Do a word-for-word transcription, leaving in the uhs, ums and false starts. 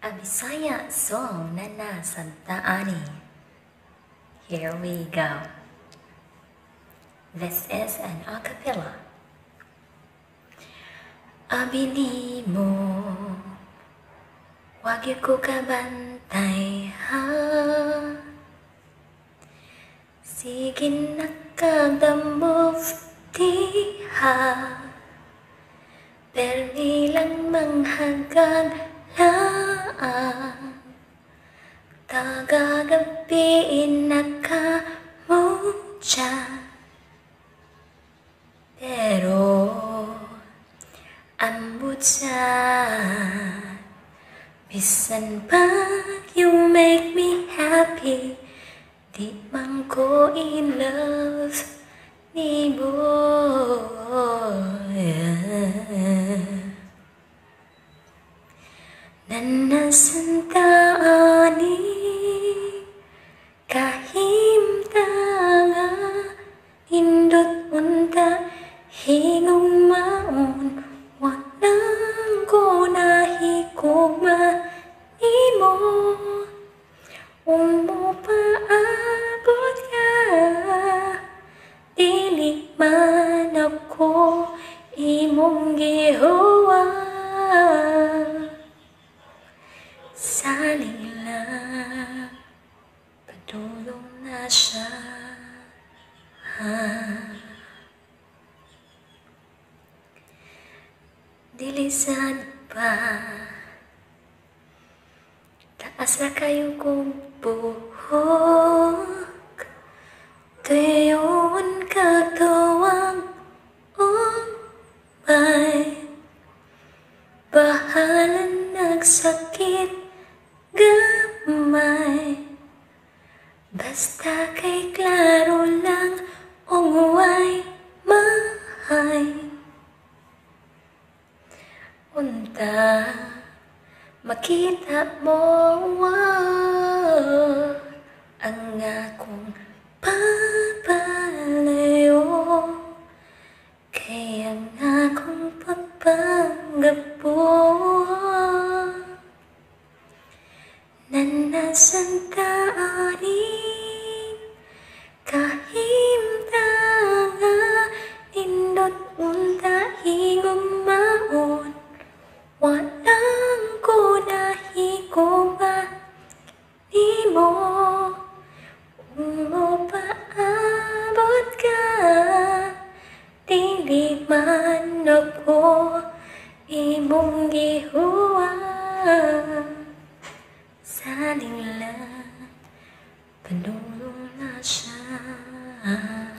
A Bisaya song na nasa Taani. Here we go. This is an a cappella. Abili mo, wag ko kabantay ha. Sige nakadamove di ha. Perni lang manghagag laan. Tagagapiin nakamudya. Pero ambot sa bisan pag you make me happy. Di man ko in love ni boy. Nanasantaani kahimtanga indot unta hingong maon wanang ko nahikugma nimo umo paabot ka dili man ako imong gihuwa. Saling lang, padulong na siya. Dilisan pa, taas na kayo kong buhok. Tuyon kagawang oh my. Bahalan nagsakit gamay. Basta kay klaro lang ungway mahay. Unta makita mo wow, ang akong papalayo. Kaya ang akong papagapo. Nanasantaani kahimtanga indot unta hingong maon wanang ko nahikuba nimo umo paabot ka dili man ako imong gihuwa. Saling lang, padulong na siya.